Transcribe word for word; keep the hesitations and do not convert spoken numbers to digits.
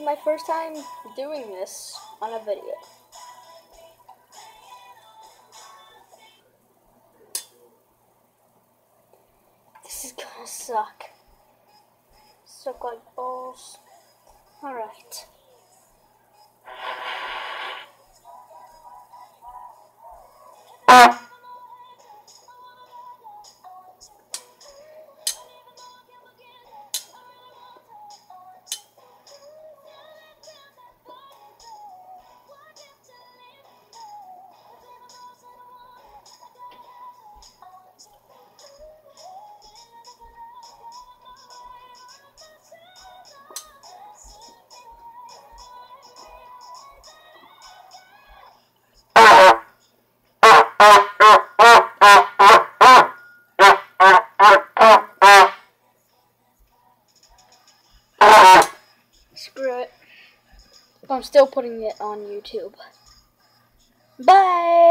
my first time doing this on a video. This is gonna suck. Suck like balls. Alright. Screw it. I'm still putting it on YouTube. Bye!